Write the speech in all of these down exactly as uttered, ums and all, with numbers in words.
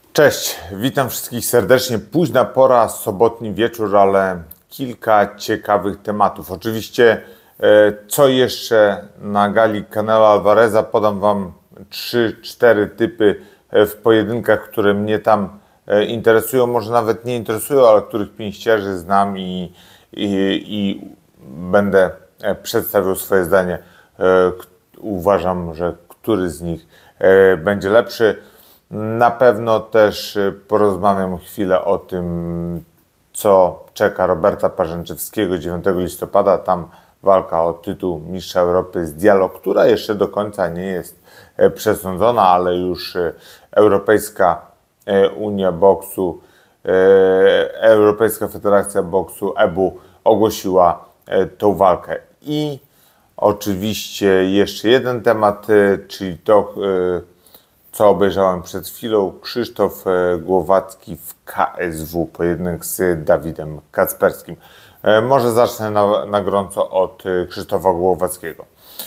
Cześć, witam wszystkich serdecznie. Późna pora, sobotni wieczór, ale kilka ciekawych tematów. Oczywiście, co jeszcze na gali Canelo Alvareza, podam Wam trzy cztery typy w pojedynkach, które mnie tam interesują, może nawet nie interesują, ale których pięściarzy znam i, i, i będę przedstawiał swoje zdanie. Uważam, że który z nich będzie lepszy. Na pewno też porozmawiam chwilę o tym, co czeka Roberta Parzęczewskiego dziewiątego listopada. Tam walka o tytuł mistrza Europy z Diallo, która jeszcze do końca nie jest przesądzona, ale już Europejska Unia Boksu, Europejska Federacja Boksu E B U ogłosiła tą walkę. I oczywiście jeszcze jeden temat, czyli to, co obejrzałem przed chwilą. Krzysztof Głowacki w K S W, pojedynek z Dawidem Kacperskim. Może zacznę na, na gorąco od Krzysztofa Głowackiego.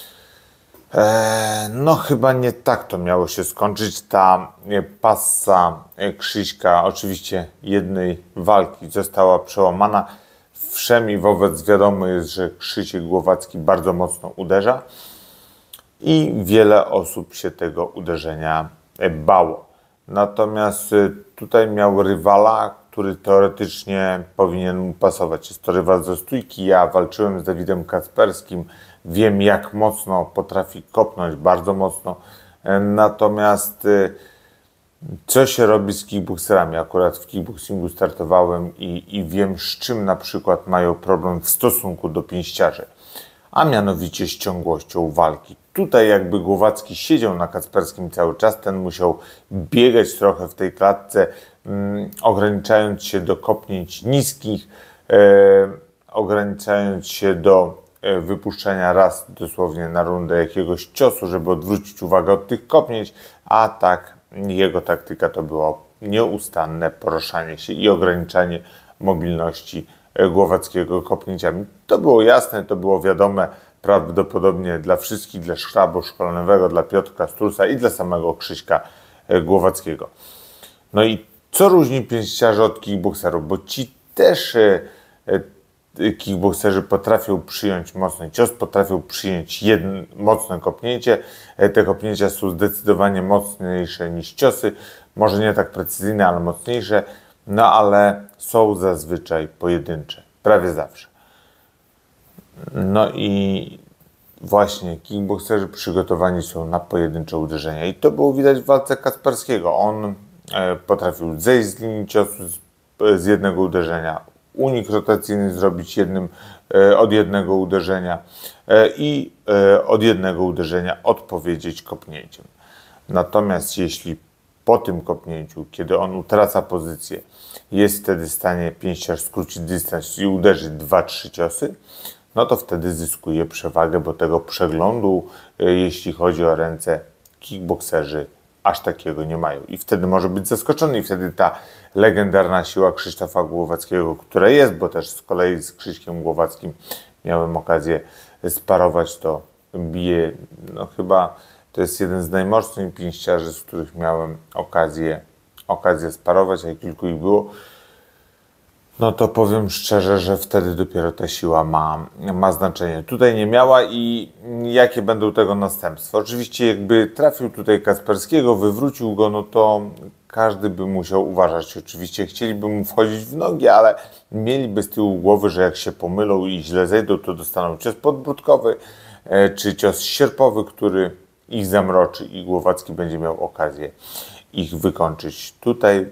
No chyba nie tak to miało się skończyć. Ta passa Krzyśka, oczywiście jednej walki, została przełamana. Wszemi wobec wiadomo jest, że Krzysiek Głowacki bardzo mocno uderza. I wiele osób się tego uderzenia bało. Natomiast tutaj miał rywala, który teoretycznie powinien mu pasować. Jest to rywal ze stójki. Ja walczyłem z Dawidem Kacperskim. Wiem, jak mocno potrafi kopnąć, bardzo mocno. Natomiast co się robi z kickboxerami? Akurat w kickboxingu startowałem i, i wiem, z czym na przykład mają problem w stosunku do pięściarzy. A mianowicie z ciągłością walki. Tutaj jakby Głowacki siedział na Kacperskim cały czas, ten musiał biegać trochę w tej klatce, mm, ograniczając się do kopnięć niskich, e, ograniczając się do e, wypuszczenia raz dosłownie na rundę jakiegoś ciosu, żeby odwrócić uwagę od tych kopnięć, a tak jego taktyka to było nieustanne poruszanie się i ograniczanie mobilności Głowackiego kopnięciami. To było jasne, to było wiadome prawdopodobnie dla wszystkich, dla sztabu szkoleniowego, dla Piotrka Stulca i dla samego Krzyśka Głowackiego. No i co różni pięściarzy od kickboxerów? Bo ci też kickboxerzy potrafią przyjąć mocny cios, potrafią przyjąć jedno mocne kopnięcie. Te kopnięcia są zdecydowanie mocniejsze niż ciosy. Może nie tak precyzyjne, ale mocniejsze. No ale są zazwyczaj pojedyncze. Prawie zawsze. No i właśnie kickboxerzy przygotowani są na pojedyncze uderzenia. I to było widać w walce Kacperskiego. On e, potrafił zejść z linii ciosu z, z jednego uderzenia, unik rotacyjny zrobić jednym, e, od jednego uderzenia e, i e, od jednego uderzenia odpowiedzieć kopnięciem. Natomiast jeśli po tym kopnięciu, kiedy on utraca pozycję, jest wtedy w stanie pięściarz skrócić dystans i uderzyć dwa trzy ciosy, no to wtedy zyskuje przewagę, bo tego przeglądu, jeśli chodzi o ręce, kickboxerzy aż takiego nie mają. I wtedy może być zaskoczony i wtedy ta legendarna siła Krzysztofa Głowackiego, która jest, bo też z kolei z Krzyśkiem Głowackim miałem okazję sparować, to bije, no chyba to jest jeden z najmocniejszych pięściarzy, z których miałem okazję, okazję sparować, a kilku ich było. No to powiem szczerze, że wtedy dopiero ta siła ma, ma znaczenie. Tutaj nie miała i jakie będą tego następstwa? Oczywiście jakby trafił tutaj Kacperskiego, wywrócił go, no to każdy by musiał uważać. Oczywiście chcieliby mu wchodzić w nogi, ale mieliby z tyłu głowy, że jak się pomylą i źle zejdą, to dostaną cios podbródkowy czy cios sierpowy, który ich zamroczy i Głowacki będzie miał okazję ich wykończyć. Tutaj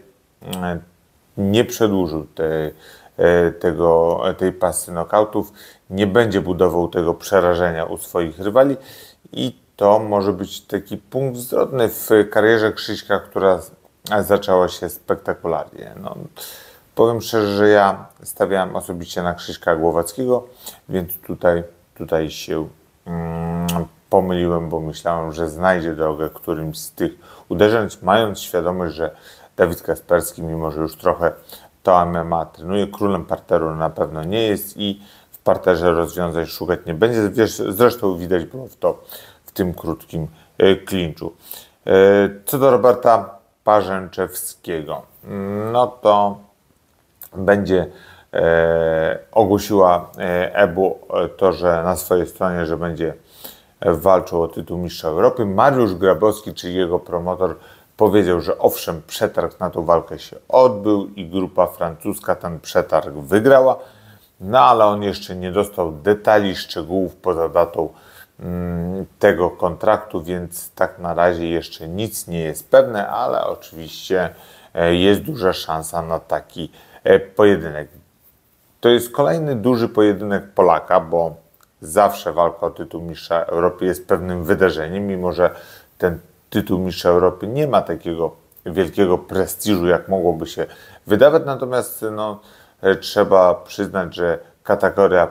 nie przedłużył te, tego, tej pasy nokautów, nie będzie budował tego przerażenia u swoich rywali i to może być taki punkt zwrotny w karierze Krzyśka, która zaczęła się spektakularnie. No, powiem szczerze, że ja stawiałem osobiście na Krzyśka Głowackiego, więc tutaj, tutaj się mm, pomyliłem, bo myślałem, że znajdzie drogę którymś z tych uderzeń, mając świadomość, że Dawid Kacperski, mimo że już trochę to M M A trenuje, królem parteru na pewno nie jest i w parterze rozwiązań szukać nie będzie. Wiesz, zresztą widać było to w tym krótkim klinczu. Co do Roberta Parzęczewskiego. No to będzie e, ogłosiła e, Ebu to, że na swojej stronie, że będzie walczył o tytuł mistrza Europy. Mariusz Grabowski, czyli jego promotor, powiedział, że owszem, przetarg na tą walkę się odbył i grupa francuska ten przetarg wygrała, no ale on jeszcze nie dostał detali, szczegółów poza datą mm, tego kontraktu, więc tak na razie jeszcze nic nie jest pewne, ale oczywiście e, jest duża szansa na taki e, pojedynek. To jest kolejny duży pojedynek Polaka, bo zawsze walka o tytuł mistrza Europy jest pewnym wydarzeniem, mimo że ten tytuł mistrza Europy nie ma takiego wielkiego prestiżu, jak mogłoby się wydawać, natomiast no, trzeba przyznać, że kategoria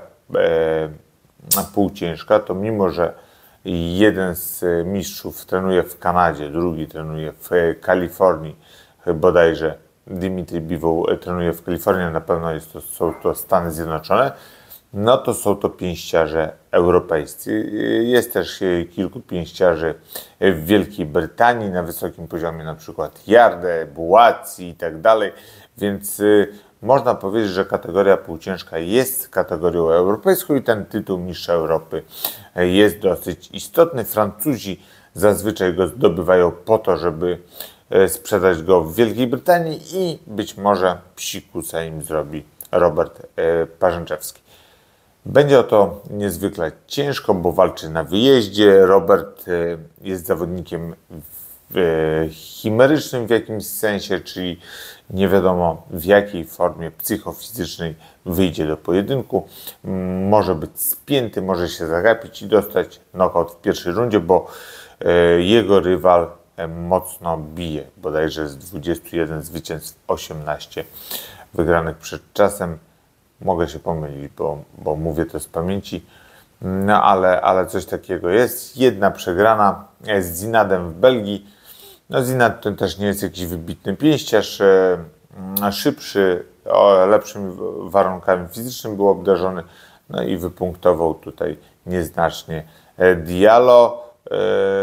e, półciężka, to mimo że jeden z mistrzów trenuje w Kanadzie, drugi trenuje w Kalifornii, bodajże Dimitri Bivol trenuje w Kalifornii, na pewno jest to, są to Stany Zjednoczone, no to są to pięściarze europejscy. Jest też kilku pięściarzy w Wielkiej Brytanii na wysokim poziomie, na przykład Jarde, Bułaci i tak dalej, więc można powiedzieć, że kategoria półciężka jest kategorią europejską i ten tytuł mistrza Europy jest dosyć istotny. Francuzi zazwyczaj go zdobywają po to, żeby sprzedać go w Wielkiej Brytanii i być może psikusa im zrobi Robert Parzęczewski. Będzie o to niezwykle ciężko, bo walczy na wyjeździe. Robert jest zawodnikiem chimerycznym w jakimś sensie, czyli nie wiadomo w jakiej formie psychofizycznej wyjdzie do pojedynku. Może być spięty, może się zagapić i dostać knockout w pierwszej rundzie, bo jego rywal mocno bije. Bodajże z dwudziestu jeden zwycięstw osiemnaście wygranych przed czasem. Mogę się pomylić, bo, bo mówię to z pamięci, no ale, ale coś takiego jest. Jedna przegrana z Zinadem w Belgii. No Zinad to też nie jest jakiś wybitny pięściarz, e, szybszy, o lepszymi warunkami fizycznymi był obdarzony, no i wypunktował tutaj nieznacznie Diallo. E,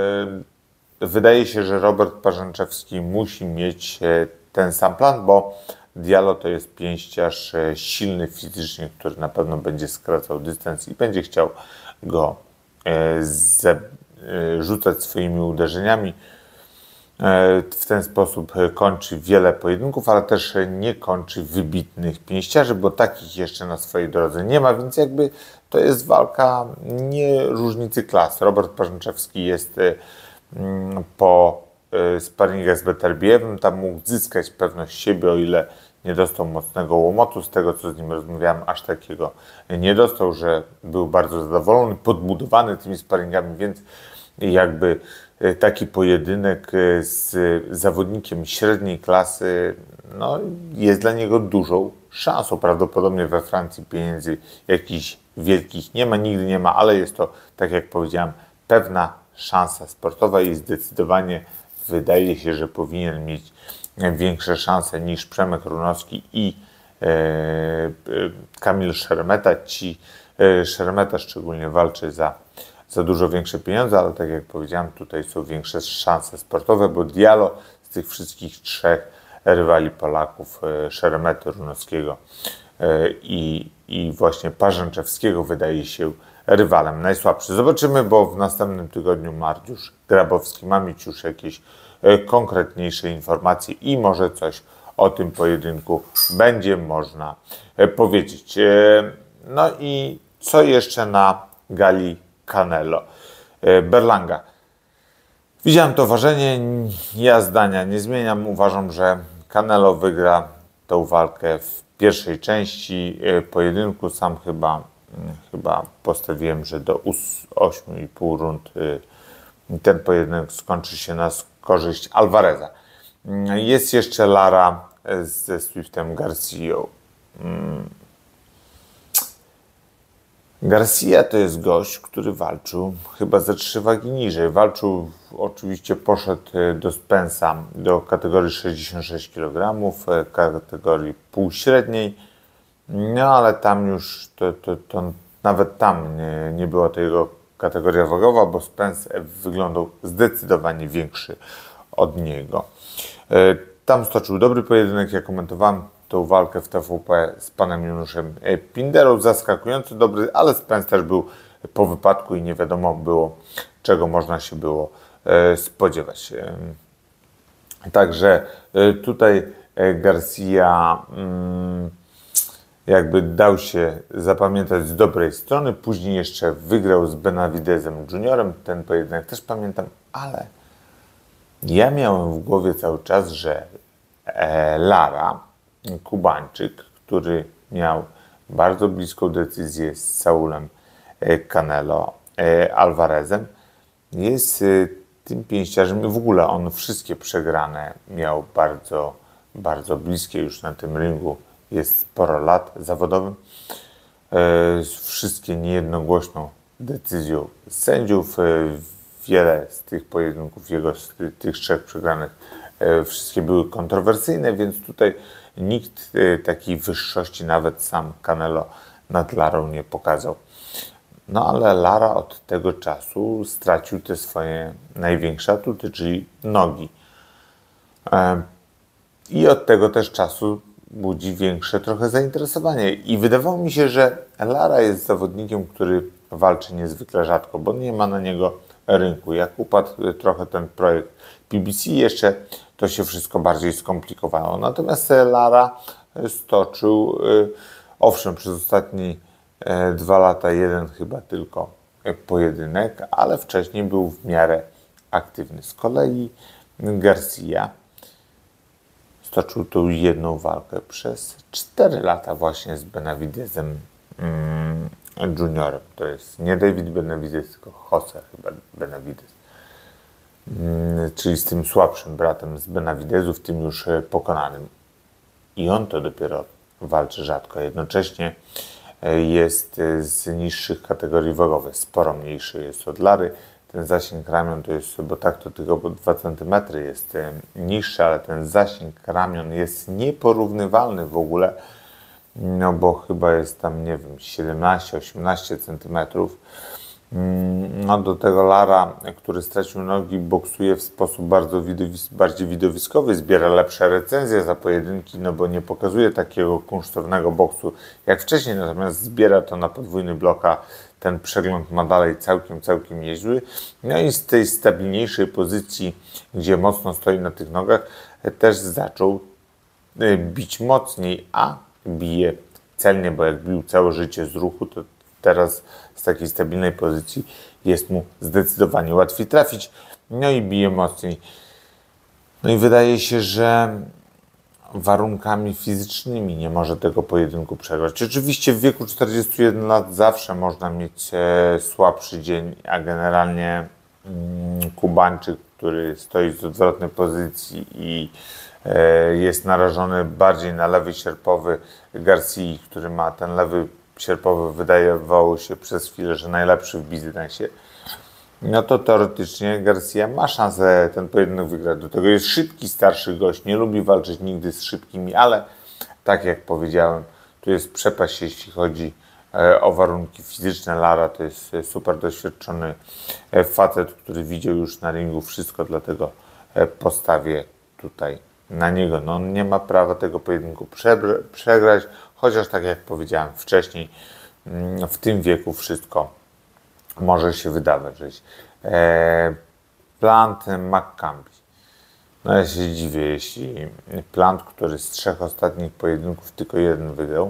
wydaje się, że Robert Parzęczewski musi mieć ten sam plan, bo Diallo to jest pięściarz silny fizycznie, który na pewno będzie skracał dystans i będzie chciał go ze, rzucać swoimi uderzeniami. W ten sposób kończy wiele pojedynków, ale też nie kończy wybitnych pięściarzy, bo takich jeszcze na swojej drodze nie ma, więc jakby to jest walka nie różnicy klas. Robert Parzęczewski jest po sparingach z Beterbiewem, tam mógł zyskać pewność siebie, o ile nie dostał mocnego łomotu. Z tego, co z nim rozmawiałem, aż takiego nie dostał, że był bardzo zadowolony, podbudowany tymi sparingami, więc jakby taki pojedynek z zawodnikiem średniej klasy no, jest dla niego dużą szansą. Prawdopodobnie we Francji pieniędzy jakichś wielkich nie ma, nigdy nie ma, ale jest to, tak jak powiedziałem, pewna szansa sportowa i zdecydowanie wydaje się, że powinien mieć większe szanse niż Przemek Runowski i e, e, Kamil Szeremeta. Ci e, Szeremeta szczególnie walczy za, za dużo większe pieniądze, ale tak jak powiedziałem, tutaj są większe szanse sportowe, bo Diallo z tych wszystkich trzech rywali Polaków, e, Szeremety, Runowskiego e, i, i właśnie Parzęczewskiego wydaje się rywalem najsłabszy. Zobaczymy, bo w następnym tygodniu Mariusz Grabowski ma mieć już jakieś e, konkretniejsze informacje i może coś o tym pojedynku będzie można e, powiedzieć. E, no i co jeszcze na gali Canelo? E, Berlanga. Widziałem to ważenie, ja zdania nie zmieniam. Uważam, że Canelo wygra tę walkę w pierwszej części e, pojedynku. Sam chyba Chyba postawiłem, że do ośmiu i pół rund ten pojedynek skończy się na korzyść Alvareza. Jest jeszcze Lara ze Swiftem Garcią. Garcia to jest gość, który walczył chyba ze trzy wagi niżej. Walczył, oczywiście poszedł do Spence'a do kategorii sześćdziesiąt sześć kilogramów, kategorii półśredniej. No ale tam już, to, to, to nawet tam nie, nie była to jego kategoria wagowa, bo Spence wyglądał zdecydowanie większy od niego. Tam stoczył dobry pojedynek, jak komentowałem tą walkę w T V P z panem Januszem Pinderą. Zaskakująco dobry, ale Spence też był po wypadku i nie wiadomo było, czego można się było spodziewać. Także tutaj Garcia jakby dał się zapamiętać z dobrej strony. Później jeszcze wygrał z Benavidezem juniorem. Ten pojedynek też pamiętam, ale ja miałem w głowie cały czas, że Lara, Kubańczyk, który miał bardzo bliską decyzję z Saulem Canelo Alvarezem, jest tym pięściarzem i w ogóle on wszystkie przegrane miał bardzo, bardzo bliskie już na tym ringu. Jest sporo lat zawodowym. Wszystkie niejednogłośną decyzją sędziów. Wiele z tych pojedynków jego, z tych trzech przegranych, wszystkie były kontrowersyjne, więc tutaj nikt takiej wyższości, nawet sam Canelo, nad Larą nie pokazał. No ale Lara od tego czasu stracił te swoje największe atuty, czyli nogi. I od tego też czasu budzi większe trochę zainteresowanie. I wydawało mi się, że Lara jest zawodnikiem, który walczy niezwykle rzadko, bo nie ma na niego rynku. Jak upadł trochę ten projekt P B C, jeszcze to się wszystko bardziej skomplikowało. Natomiast Lara stoczył, owszem, przez ostatnie dwa lata jeden chyba tylko pojedynek, ale wcześniej był w miarę aktywny. Z kolei Garcia stoczył tą jedną walkę przez cztery lata właśnie z Benavidezem mm, juniorem. To jest nie David Benavidez, tylko Jose chyba Benavidez. Mm, czyli z tym słabszym bratem z Benavidezów, tym już pokonanym. I on to dopiero walczy rzadko. Jednocześnie jest z niższych kategorii wagowych. Sporo mniejszy jest od Lary. Ten zasięg ramion to jest, bo tak to tylko dwa centymetry jest niższy, ale ten zasięg ramion jest nieporównywalny w ogóle, no bo chyba jest tam, nie wiem, siedemnaście osiemnaście centymetrów. No do tego Lara, który stracił nogi, boksuje w sposób bardzo widowis bardziej widowiskowy, zbiera lepsze recenzje za pojedynki, no bo nie pokazuje takiego kunsztownego boksu jak wcześniej, natomiast zbiera to na podwójny bloka. Ten przegląd ma dalej całkiem, całkiem niezły. No i z tej stabilniejszej pozycji, gdzie mocno stoi na tych nogach, też zaczął bić mocniej, a bije celnie, bo jak bił całe życie z ruchu, to teraz z takiej stabilnej pozycji jest mu zdecydowanie łatwiej trafić. No i bije mocniej. No i wydaje się, że warunkami fizycznymi nie może tego pojedynku przegrać. Oczywiście w wieku czterdziestu jeden lat zawsze można mieć e, słabszy dzień, a generalnie mm, Kubańczyk, który stoi z odwrotnej pozycji i e, jest narażony bardziej na lewy sierpowy Garcii, który ma ten lewy sierpowy, wydawało się przez chwilę, że najlepszy w biznesie, no to teoretycznie Garcia ma szansę ten pojedynek wygrać. Do tego jest szybki, starszy gość, nie lubi walczyć nigdy z szybkimi, ale tak jak powiedziałem, tu jest przepaść, jeśli chodzi o warunki fizyczne. Lara to jest super doświadczony facet, który widział już na ringu wszystko, dlatego postawię tutaj na niego. No, on nie ma prawa tego pojedynku przegrać, chociaż tak jak powiedziałem wcześniej, w tym wieku wszystko może się wydawać. Eee, Plant McCambie. No ja się dziwię, jeśli Plant, który z trzech ostatnich pojedynków tylko jeden wygrał,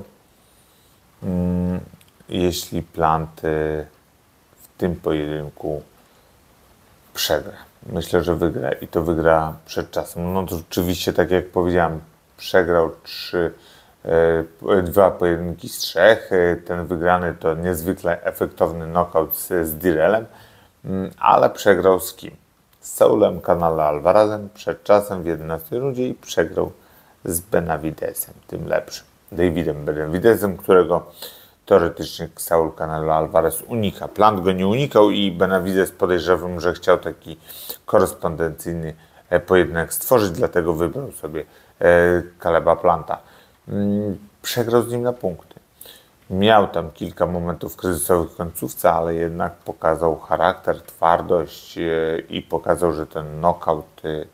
mm, jeśli Plant y, w tym pojedynku przegra. Myślę, że wygra i to wygra przed czasem. No to oczywiście, tak jak powiedziałem, przegrał trzy, e, dwa pojedynki z trzech. E, ten wygrany to niezwykle efektowny knockout z, z Dirrellem, m, ale przegrał z kim? Z Saulem Canelo Alvarezem przed czasem w jedenastej rundzie i przegrał z Benavidezem, tym lepszym. Davidem Benavidezem, którego teoretycznie Saul Canelo Alvarez unika. Plant go nie unikał i Benavidez, podejrzewam, że chciał taki korespondencyjny pojedynek stworzyć, dlatego wybrał sobie Caleba Planta. Przegrał z nim na punkty. Miał tam kilka momentów kryzysowych w końcówce, ale jednak pokazał charakter, twardość i pokazał, że ten knockout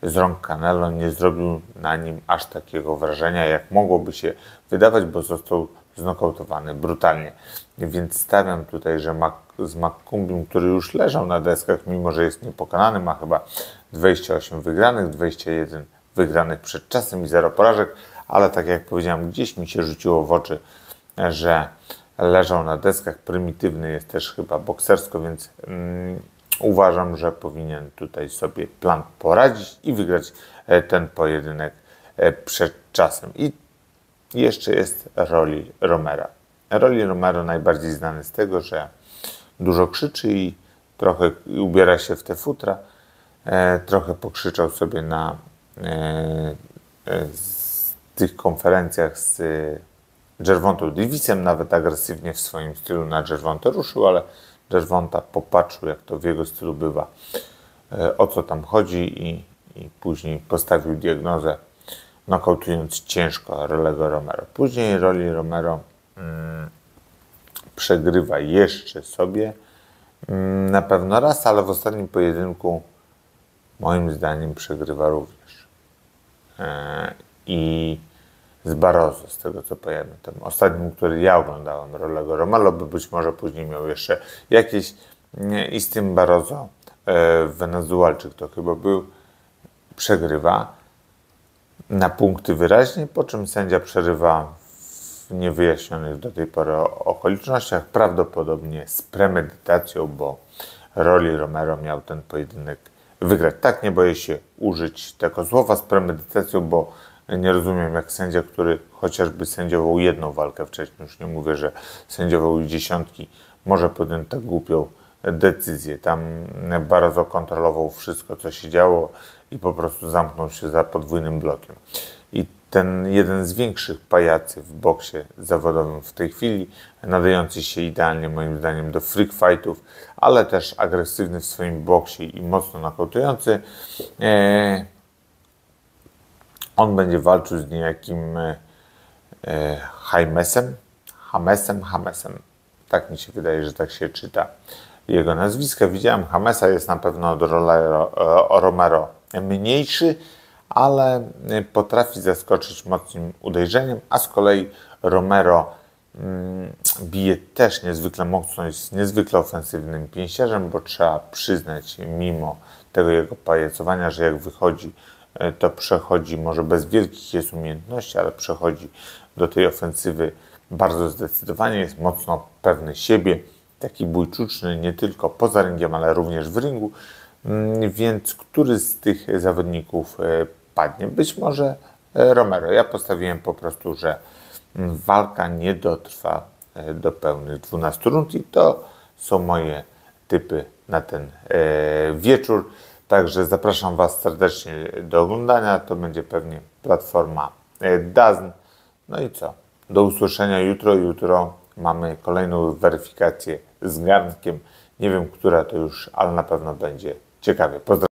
z rąk Canelo nie zrobił na nim aż takiego wrażenia, jak mogłoby się wydawać, bo został znokautowany brutalnie. Więc stawiam tutaj, że Mac, z Makkumbim, który już leżał na deskach, mimo że jest niepokonany, ma chyba dwadzieścia osiem wygranych, dwadzieścia jeden wygranych przed czasem i zero porażek, ale tak jak powiedziałem, gdzieś mi się rzuciło w oczy, że leżał na deskach, prymitywny jest też chyba boksersko, więc mm, uważam, że powinien tutaj sobie plan poradzić i wygrać ten pojedynek przed czasem. I jeszcze jest Rolly Romero. Rolly Romero najbardziej znany z tego, że dużo krzyczy i trochę ubiera się w te futra. E, trochę pokrzyczał sobie na e, e, z tych konferencjach z Gervontą Davisem, nawet agresywnie w swoim stylu na Gervontę ruszył, ale Gervonta popatrzył, jak to w jego stylu bywa, e, o co tam chodzi i, i później postawił diagnozę, nokautując ciężko Rollego Romero. Później Rolly Romero mm, przegrywa jeszcze sobie mm, na pewno raz, ale w ostatnim pojedynku moim zdaniem przegrywa również. E, I z Barroso, z tego co pamiętam, tym ostatnim, który ja oglądałem, Rollego Romero, by być może później miał jeszcze jakieś, nie, i z tym Barroso, e, Wenezuelczyk to chyba był, przegrywa na punkty wyraźnie, po czym sędzia przerywa w niewyjaśnionych do tej pory okolicznościach, prawdopodobnie z premedytacją, bo Rolly Romero miał ten pojedynek wygrać. Tak, nie boję się użyć tego słowa z premedytacją, bo nie rozumiem, jak sędzia, który chociażby sędziował jedną walkę wcześniej, już nie mówię, że sędziował dziesiątki, może podjąć tak głupią decyzję. Tam Barroso kontrolował wszystko, co się działo i po prostu zamknął się za podwójnym blokiem. I ten jeden z większych pajacy w boksie zawodowym w tej chwili, nadający się idealnie moim zdaniem do freak fightów, ale też agresywny w swoim boksie i mocno nokautujący, e, on będzie walczył z niejakim e, Jaimesem, Hamesem, Hamesem. Tak mi się wydaje, że tak się czyta jego nazwisko. Widziałem Hamesa, jest na pewno od Romero mniejszy, ale potrafi zaskoczyć mocnym uderzeniem, a z kolei Romero mm, bije też niezwykle mocno, jest niezwykle ofensywnym pięściarzem, bo trzeba przyznać, mimo tego jego pajacowania, że jak wychodzi, to przechodzi, może bez wielkich jest umiejętności, ale przechodzi do tej ofensywy bardzo zdecydowanie, jest mocno pewny siebie, taki bójczuczny nie tylko poza ringiem, ale również w ringu, więc który z tych zawodników padnie? Być może Romero. Ja postawiłem po prostu, że walka nie dotrwa do pełnych dwunastu rund i to są moje typy na ten wieczór. Także zapraszam Was serdecznie do oglądania. To będzie pewnie platforma DAZN. No i co? Do usłyszenia jutro. Jutro mamy kolejną weryfikację z garnkiem. Nie wiem, która to już, ale na pewno będzie ciekawie. Pozdrawiam.